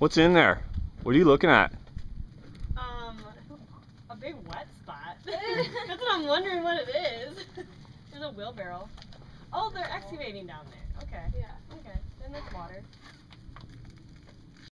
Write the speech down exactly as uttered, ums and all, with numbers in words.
What's in there? What are you looking at? Um, a big wet spot. That's what I'm wondering what it is. There's a wheelbarrow. Oh, they're excavating down there. Okay. Yeah. Okay. Then there's water.